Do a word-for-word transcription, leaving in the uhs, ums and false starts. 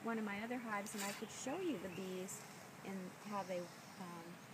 one of my other hives and I could show you the bees and how they um,